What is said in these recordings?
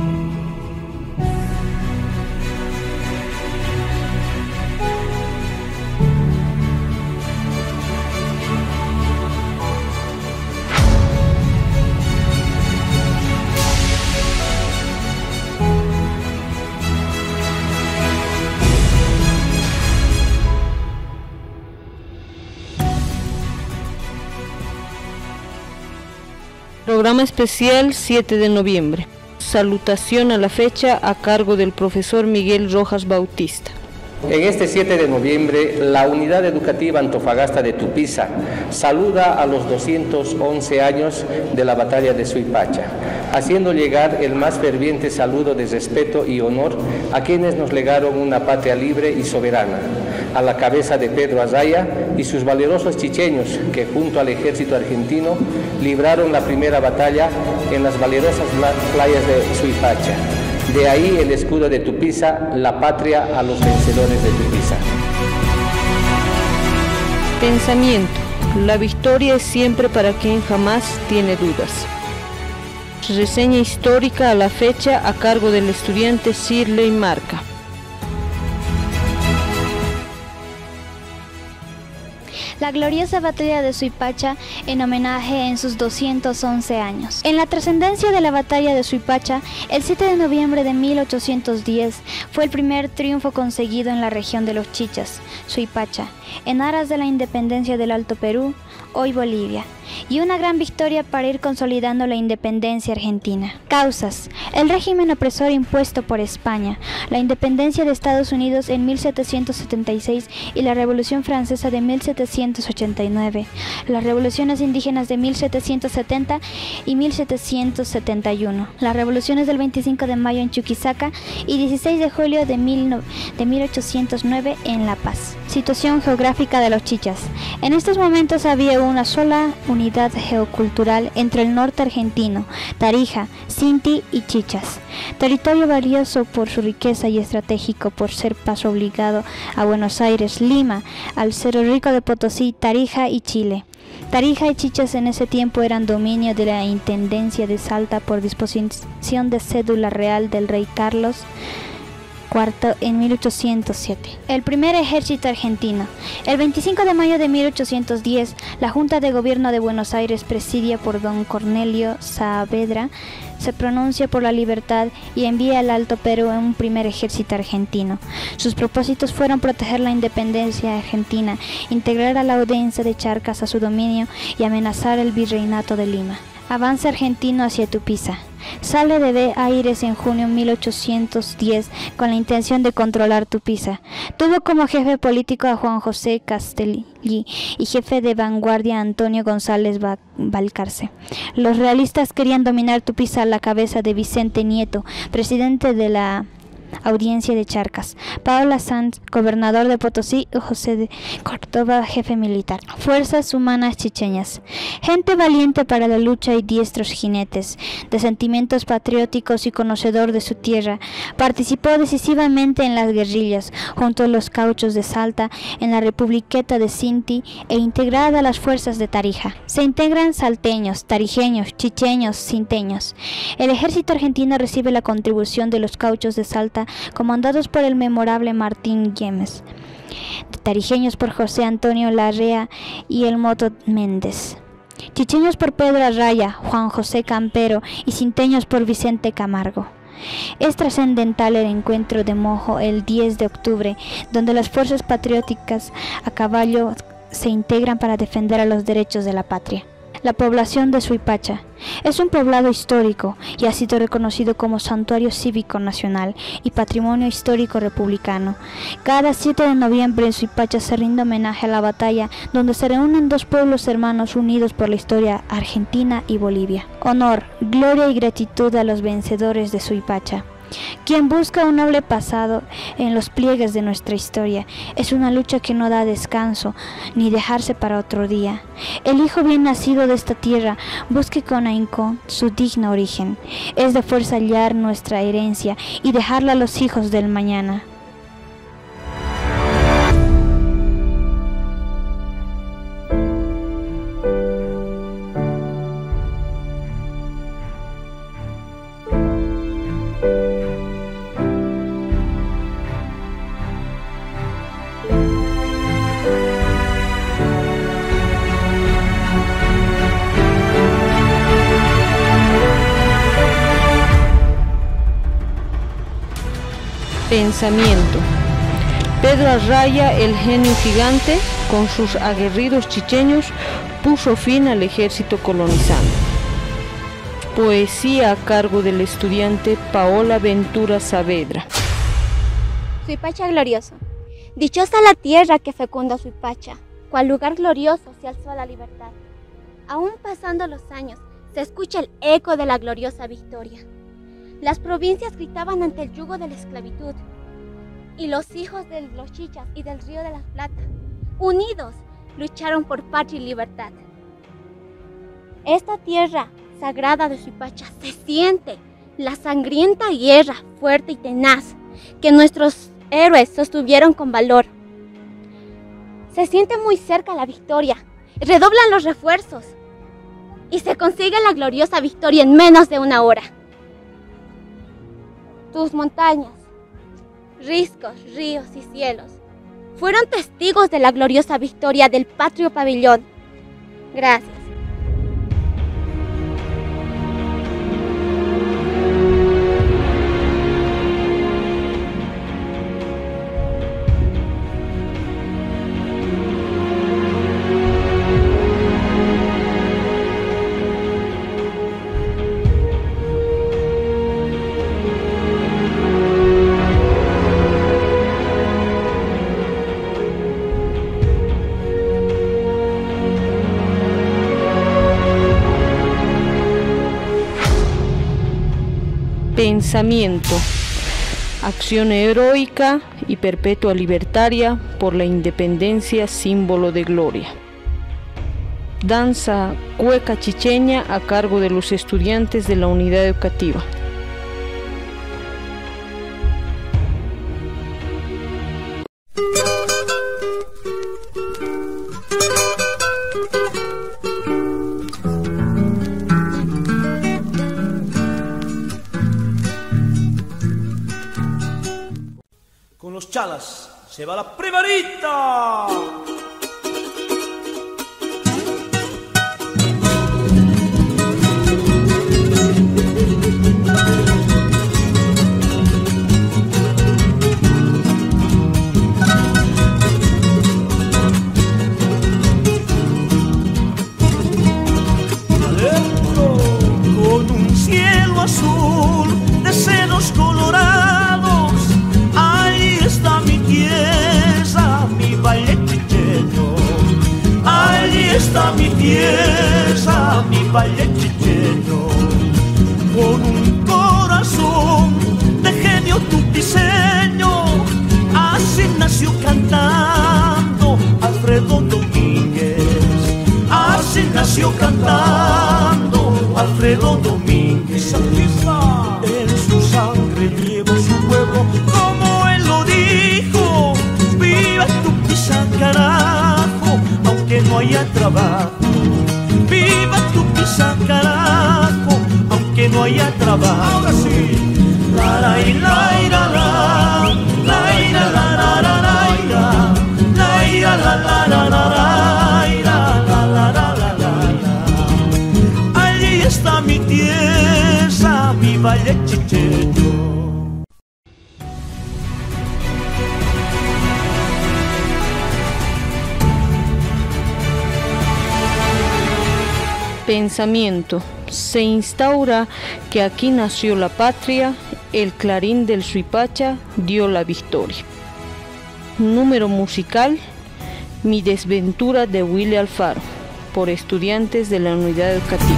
Programa especial 7 de noviembre. Salutación a la fecha a cargo del profesor Miguel Rojas Bautista. En este 7 de noviembre, la Unidad Educativa Antofagasta de Tupiza saluda a los 211 años de la batalla de Suipacha, haciendo llegar el más ferviente saludo de respeto y honor a quienes nos legaron una patria libre y soberana, a la cabeza de Pedro Azaya y sus valerosos chicheños que junto al ejército argentino libraron la primera batalla en las valerosas playas de Suipacha. De ahí el escudo de Tupiza, la patria a los vencedores de Tupiza. Pensamiento. La victoria es siempre para quien jamás tiene dudas. Reseña histórica a la fecha a cargo del estudiante Shirley Marca. La gloriosa batalla de Suipacha en homenaje en sus 211 años. En la trascendencia de la batalla de Suipacha, el 7 de noviembre de 1810 fue el primer triunfo conseguido en la región de los Chichas, Suipacha, en aras de la independencia del Alto Perú, hoy Bolivia, y una gran victoria para ir consolidando la independencia argentina. Causas: el régimen opresor impuesto por España, la independencia de Estados Unidos en 1776 y la Revolución Francesa de 1789, las revoluciones indígenas de 1770 y 1771, las revoluciones del 25 de mayo en Chuquisaca y 16 de julio de 1809 en La Paz. Situación geográfica de los Chichas. En estos momentos había una sola unidad geocultural entre el norte argentino, Tarija, Cinti y Chichas. Territorio valioso por su riqueza y estratégico por ser paso obligado a Buenos Aires, Lima, al Cerro Rico de Potosí, Tarija y Chile. Tarija y Chichas en ese tiempo eran dominio de la Intendencia de Salta por disposición de cédula real del rey Carlos IV en 1807. El primer ejército argentino. El 25 de mayo de 1810, la Junta de Gobierno de Buenos Aires, presidida por don Cornelio Saavedra, se pronuncia por la libertad y envía al Alto Perú un primer ejército argentino. Sus propósitos fueron proteger la independencia argentina, integrar a la audiencia de Charcas a su dominio y amenazar el virreinato de Lima. Avance argentino hacia Tupiza. Sale de Aires en junio de 1810 con la intención de controlar Tupiza. Tuvo como jefe político a Juan José Castelli y jefe de vanguardia a Antonio González Balcarce. Los realistas querían dominar Tupiza a la cabeza de Vicente Nieto, presidente de la Audiencia de Charcas, Paula Sanz, gobernador de Potosí, y José de Córdoba, jefe militar. Fuerzas humanas chicheñas. Gente valiente para la lucha y diestros jinetes, de sentimientos patrióticos y conocedor de su tierra. Participó decisivamente en las guerrillas, junto a los cauchos de Salta, en la Republiqueta de Cinti e integrada a las fuerzas de Tarija. Se integran salteños, tarijeños, chicheños, cinteños. El ejército argentino recibe la contribución de los cauchos de Salta, comandados por el memorable Martín Güemes, tarijeños por José Antonio Larrea y el Moto Méndez, chicheños por Pedro Arraya, Juan José Campero y cinteños por Vicente Camargo. Es trascendental el encuentro de Mojo el 10 de octubre, donde las fuerzas patrióticas a caballo se integran para defender a los derechos de la patria. La población de Suipacha es un poblado histórico y ha sido reconocido como Santuario Cívico Nacional y Patrimonio Histórico Republicano. Cada 7 de noviembre en Suipacha se rinde homenaje a la batalla donde se reúnen dos pueblos hermanos unidos por la historia Argentina y Bolivia. Honor, gloria y gratitud a los vencedores de Suipacha. Quien busca un noble pasado en los pliegues de nuestra historia es una lucha que no da descanso ni dejarse para otro día. El hijo bien nacido de esta tierra busque con ahínco su digno origen. Es de fuerza hallar nuestra herencia y dejarla a los hijos del mañana. Pensamiento. Pedro Arraya, el genio gigante, con sus aguerridos chicheños, puso fin al ejército colonizante. Poesía a cargo del estudiante Paola Ventura Saavedra. Suipacha glorioso. Dichosa la tierra que fecunda Suipacha, cual lugar glorioso se alzó a la libertad. Aún pasando los años, se escucha el eco de la gloriosa victoria. Las provincias gritaban ante el yugo de la esclavitud, y los hijos de los Chichas y del Río de la Plata, unidos, lucharon por patria y libertad. Esta tierra sagrada de Suipacha se siente la sangrienta guerra fuerte y tenaz que nuestros héroes sostuvieron con valor. Se siente muy cerca la victoria, redoblan los refuerzos y se consigue la gloriosa victoria en menos de una hora. Tus montañas, riscos, ríos y cielos fueron testigos de la gloriosa victoria del patrio pabellón. Gracias. Pensamiento. Acción heroica y perpetua libertaria por la independencia, símbolo de gloria. Danza cueca chicheña a cargo de los estudiantes de la unidad educativa. Con los chalas se va la primerita. Adentro, con un cielo azul de senos colorados, ahí está mi tierra, mi valle chicheño. Allí está mi tierra, mi valle chicheño. Con un corazón de genio tupiceño, así nació cantando Alfredo Domínguez. Así nació cantando Alfredo Domínguez. En su sangre llevo su pueblo, como él lo dijo. Viva Tupiza, carajo, aunque no haya trabajo. Viva Tupiza, carajo, aunque no haya trabajo. Ahora sí. La la la la la, la la la la la la, la la la la la. Allí está mi tierra, mi valle chicheño. Pensamiento. Se instaura que aquí nació la patria, el clarín del Suipacha dio la victoria. Número musical, Mi desventura de Willy Alfaro, por estudiantes de la unidad educativa.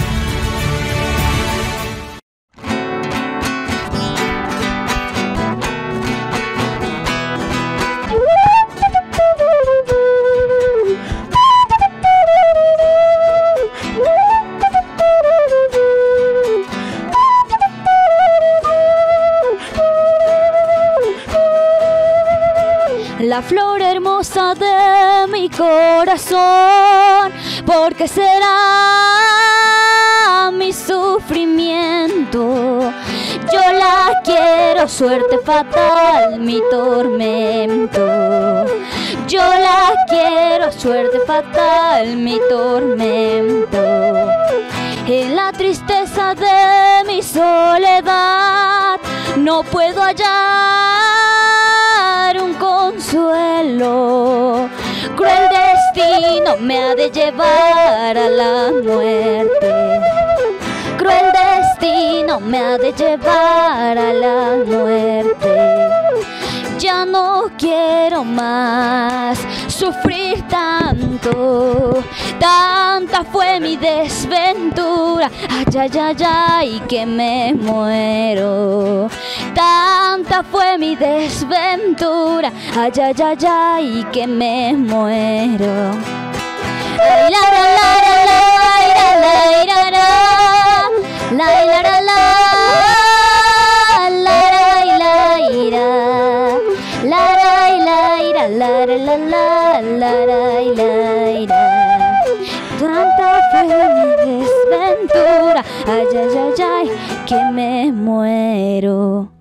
La flor hermosa de mi corazón, porque será mi sufrimiento. Yo la quiero, suerte fatal, mi tormento. Yo la quiero, suerte fatal, mi tormento. En la tristeza de mi soledad no puedo hallar solo. Cruel destino me ha de llevar a la muerte. Cruel destino me ha de llevar a la muerte. Ya no quiero más sufrir tanto. Tanta fue mi desventura, ay, ay, ay, ay, que me muero. Tanta fue mi desventura, ay, ay, ay, ay, que me muero. Ay, la, la, la, la, la, la, la, la, la, la, la, la. La la la la la. Tanta fue mi desventura, ay ay ay ay, que me muero.